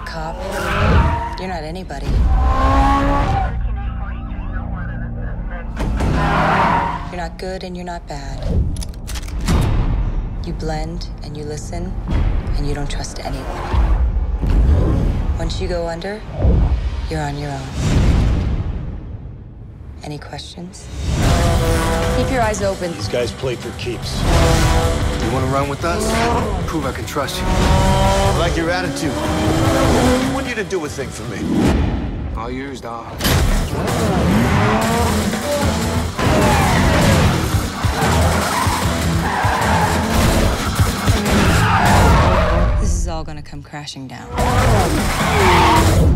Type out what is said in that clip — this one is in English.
a cop, you're not anybody. You're not good and you're not bad. You blend and you listen and you don't trust anyone. Once you go under, you're on your own. Any questions? Keep your eyes open. These guys play for keeps. You want to run with us? Prove I can trust you. I like your attitude. I want you to do a thing for me. All yours, dog. This is all gonna come crashing down.